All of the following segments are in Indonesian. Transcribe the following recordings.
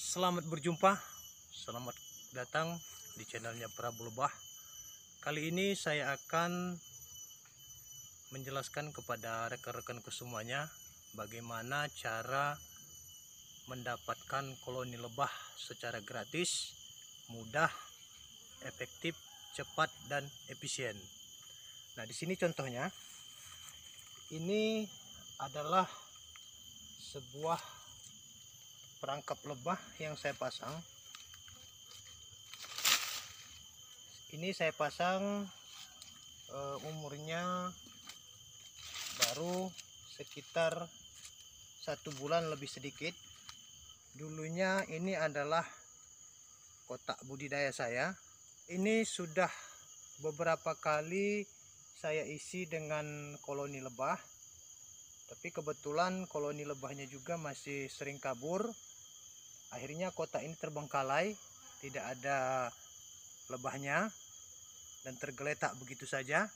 Selamat berjumpa, selamat datang di channelnya Prabu Lebah. Kali ini saya akan menjelaskan kepada rekan-rekanku semuanya bagaimana cara mendapatkan koloni lebah secara gratis, mudah, efektif, cepat, dan efisien. Nah, di sini contohnya, ini adalah sebuah perangkap lebah yang saya pasang. Ini saya pasang umurnya baru sekitar 1 bulan lebih sedikit. Dulunya ini adalah kotak budidaya saya. Ini sudah beberapa kali saya isi dengan koloni lebah, tapi kebetulan koloni lebahnya juga masih sering kabur. Akhirnya kotak ini terbengkalai, tidak ada lebahnya dan tergeletak begitu saja.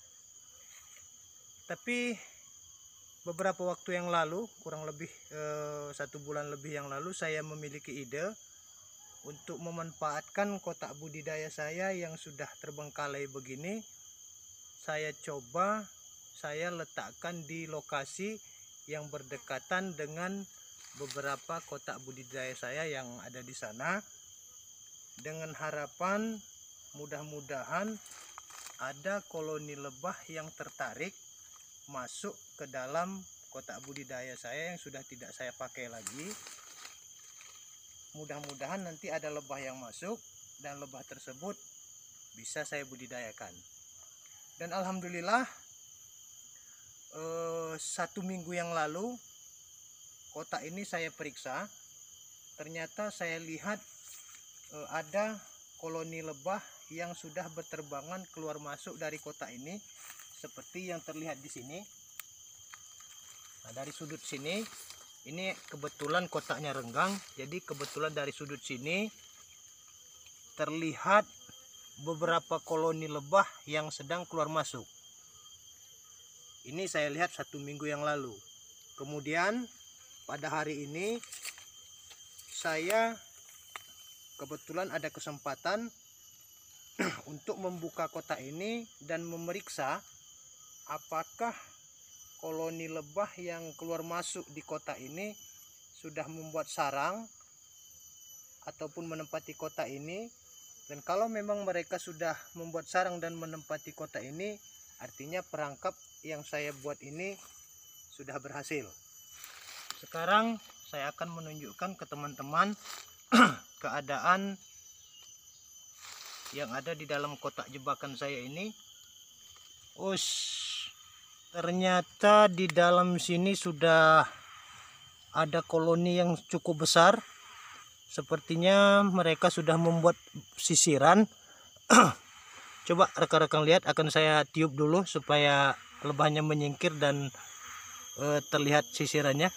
Tapi beberapa waktu yang lalu, kurang lebih 1 bulan lebih yang lalu, saya memiliki ide untuk memanfaatkan kotak budidaya saya yang sudah terbengkalai begini. Saya coba saya letakkan di lokasi yang berdekatan dengan beberapa kotak budidaya saya yang ada di sana, dengan harapan mudah-mudahan ada koloni lebah yang tertarik masuk ke dalam kotak budidaya saya yang sudah tidak saya pakai lagi. Mudah-mudahan nanti ada lebah yang masuk dan lebah tersebut bisa saya budidayakan. Dan alhamdulillah 1 minggu yang lalu kotak ini saya periksa, ternyata saya lihat ada koloni lebah yang sudah berterbangan keluar masuk dari kotak ini, seperti yang terlihat di sini. Nah, dari sudut sini, ini kebetulan kotaknya renggang, jadi kebetulan dari sudut sini terlihat beberapa koloni lebah yang sedang keluar masuk. Ini saya lihat 1 minggu yang lalu. Kemudian pada hari ini saya kebetulan ada kesempatan untuk membuka kotak ini dan memeriksa apakah koloni lebah yang keluar masuk di kotak ini sudah membuat sarang ataupun menempati kotak ini. Dan kalau memang mereka sudah membuat sarang dan menempati kotak ini, artinya perangkap yang saya buat ini sudah berhasil. Sekarang saya akan menunjukkan ke teman-teman keadaan yang ada di dalam kotak jebakan saya ini. Ternyata di dalam sini sudah ada koloni yang cukup besar. Sepertinya mereka sudah membuat sisiran. Coba rekan-rekan lihat, akan saya tiup dulu supaya lebahnya menyingkir dan terlihat sisirannya.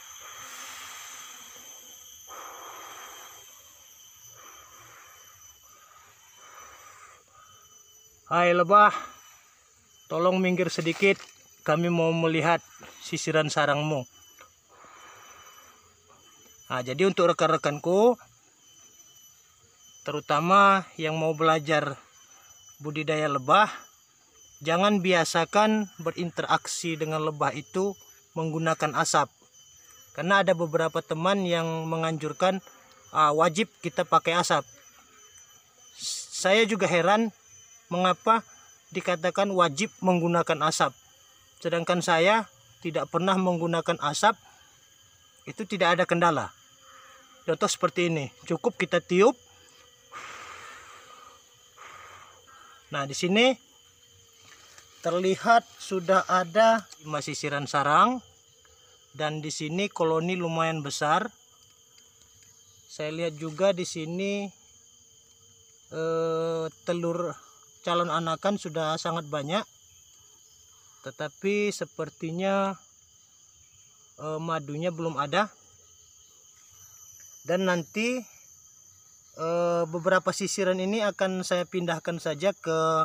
Hai lebah, tolong minggir sedikit, kami mau melihat sisiran sarangmu. Nah, jadi untuk rekan-rekanku, terutama yang mau belajar budidaya lebah, jangan biasakan berinteraksi dengan lebah itu menggunakan asap. Karena ada beberapa teman yang menganjurkan wajib kita pakai asap. Saya juga heran mengapa dikatakan wajib menggunakan asap, sedangkan saya tidak pernah menggunakan asap. Itu tidak ada kendala. Contoh seperti ini, cukup kita tiup. Nah, di sini terlihat sudah ada 5 sisiran sarang, dan di sini koloni lumayan besar. Saya lihat juga di sini telur calon anakan sudah sangat banyak, tetapi sepertinya madunya belum ada. Dan nanti beberapa sisiran ini akan saya pindahkan saja ke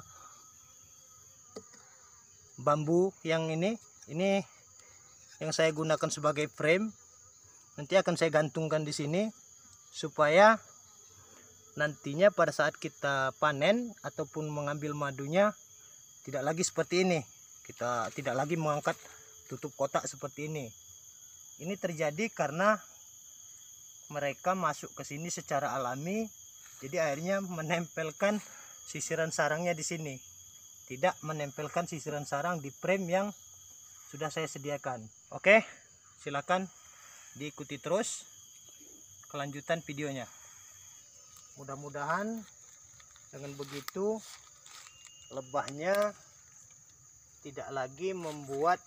bambu yang ini yang saya gunakan sebagai frame. Nanti akan saya gantungkan di sini supaya nantinya pada saat kita panen ataupun mengambil madunya tidak lagi seperti ini. Kita tidak lagi mengangkat tutup kotak seperti ini. Ini terjadi karena mereka masuk ke sini secara alami, jadi akhirnya menempelkan sisiran sarangnya di sini, tidak menempelkan sisiran sarang di frame yang sudah saya sediakan. Oke, silakan diikuti terus kelanjutan videonya. Mudah-mudahan dengan begitu lebahnya tidak lagi membuat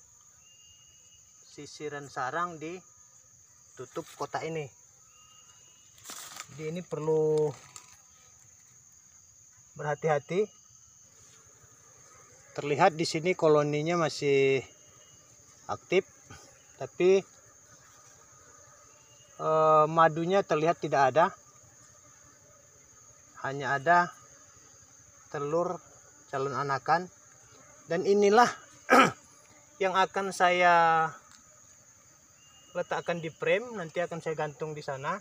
sisiran sarang di tutup kotak ini. Jadi ini perlu berhati-hati. Terlihat di sini koloninya masih aktif, tapi madunya terlihat tidak ada. Hanya ada telur calon anakan. Dan inilah yang akan saya letakkan di frame, nanti akan saya gantung di sana.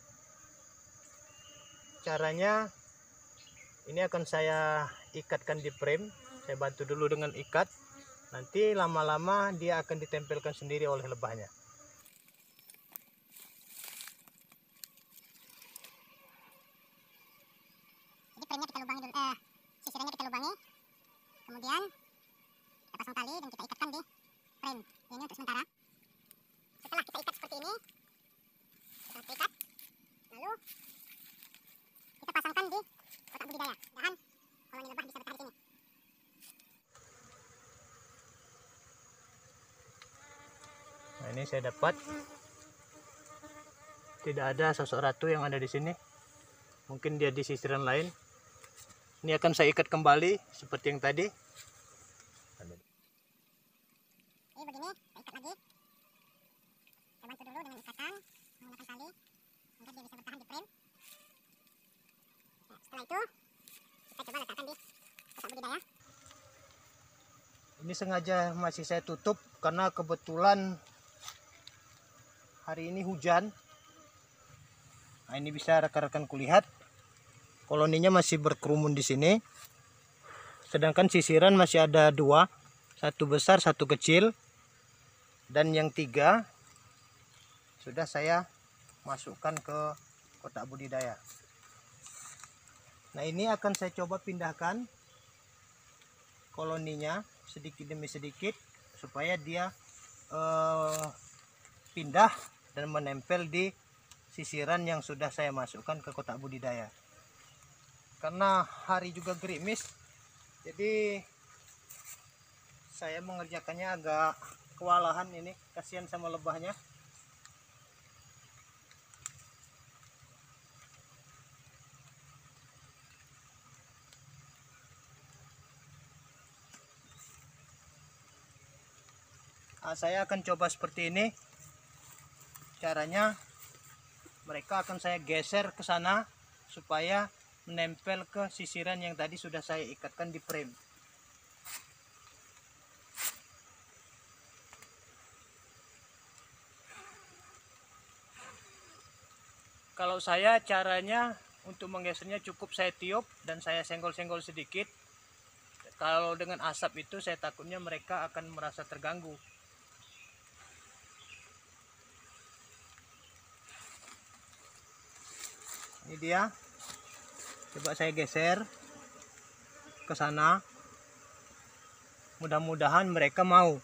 Caranya ini akan saya ikatkan di frame, saya bantu dulu dengan ikat, nanti lama-lama dia akan ditempelkan sendiri oleh lebahnya. Jadi frame-nya kita lubangi dulu, sisirannya kita lubangi, kemudian kita pasang tali dan kita ikatkan di frame ini untuk sementara. Setelah kita ikat seperti ini, kita ikat, lalu kita pasangkan di kotak budidaya. Dan koloni lebah bisa betah di sini. Nah, ini saya dapat, tidak ada sosok ratu yang ada di sini. Mungkin dia di sisiran lain. Ini akan saya ikat kembali seperti yang tadi. Ini begini, kita ikat lagi. Kita bantu dulu dengan ikatan menggunakan tali agar dia bisa bertahan di frame. Nah, setelah itu kita coba letakkan di kotak budidaya. Ini sengaja masih saya tutup karena kebetulan hari ini hujan. Nah, ini bisa rekan-rekan kulihat koloninya masih berkerumun di sini. Sedangkan sisiran masih ada dua, satu besar, satu kecil, dan yang tiga sudah saya masukkan ke kotak budidaya. Nah, ini akan saya coba pindahkan koloninya sedikit demi sedikit supaya dia pindah dan menempel di sisiran yang sudah saya masukkan ke kotak budidaya. Karena hari juga gerimis, jadi saya mengerjakannya agak kewalahan. Ini kasihan sama lebahnya. Nah, saya akan coba seperti ini. Caranya mereka akan saya geser ke sana supaya menempel ke sisiran yang tadi sudah saya ikatkan di frame. Kalau saya caranya untuk menggesernya cukup saya tiup dan saya senggol-senggol sedikit. Kalau dengan asap itu saya takutnya mereka akan merasa terganggu. Ini dia. Coba saya geser ke sana. Mudah-mudahan mereka mau.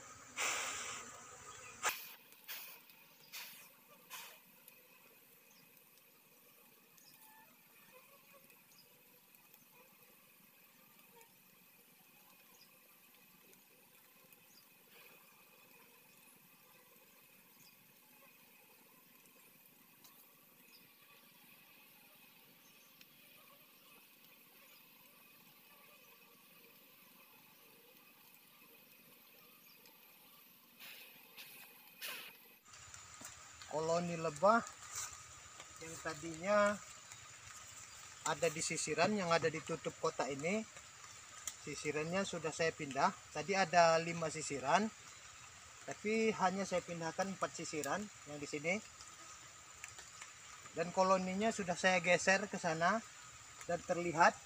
Koloni lebah yang tadinya ada di sisiran yang ada di tutup kotak ini, sisirannya sudah saya pindah. Tadi ada 5 sisiran, tapi hanya saya pindahkan 4 sisiran yang di sini. Dan koloninya sudah saya geser ke sana dan terlihat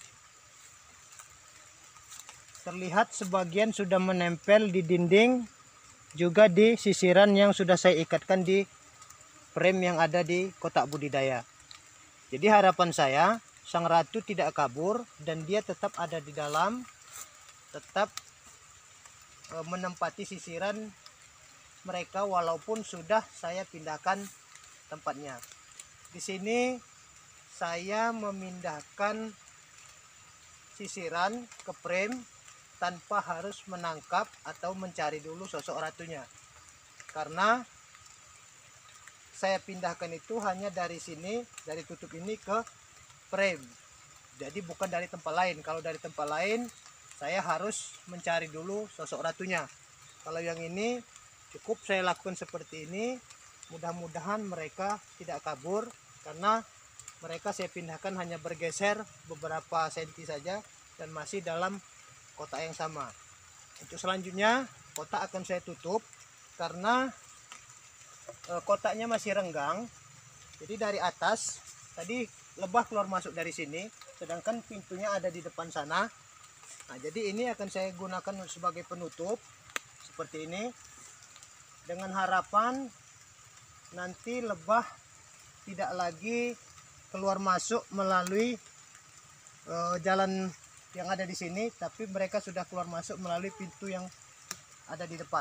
sebagian sudah menempel di dinding, juga di sisiran yang sudah saya ikatkan di frame yang ada di kotak budidaya. Jadi harapan saya sang ratu tidak kabur dan dia tetap ada di dalam, tetap menempati sisiran mereka walaupun sudah saya pindahkan tempatnya. Di sini saya memindahkan sisiran ke frame tanpa harus menangkap atau mencari dulu sosok ratunya, karena saya pindahkan itu hanya dari sini, dari tutup ini ke frame, jadi bukan dari tempat lain. Kalau dari tempat lain saya harus mencari dulu sosok ratunya. Kalau yang ini cukup saya lakukan seperti ini. Mudah-mudahan mereka tidak kabur, karena mereka saya pindahkan hanya bergeser beberapa senti saja dan masih dalam kotak yang sama. Untuk selanjutnya kotak akan saya tutup karena kotaknya masih renggang. Jadi dari atas tadi lebah keluar masuk dari sini, sedangkan pintunya ada di depan sana. Nah, jadi ini akan saya gunakan sebagai penutup seperti ini, dengan harapan nanti lebah tidak lagi keluar masuk melalui jalan yang ada di sini, tapi mereka sudah keluar masuk melalui pintu yang ada di depan.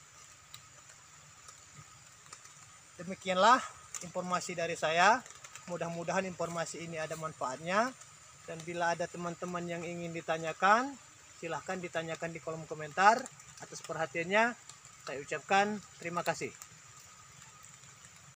Demikianlah informasi dari saya. Mudah-mudahan informasi ini ada manfaatnya, dan bila ada teman-teman yang ingin ditanyakan, silahkan ditanyakan di kolom komentar. Atas perhatiannya saya ucapkan terima kasih.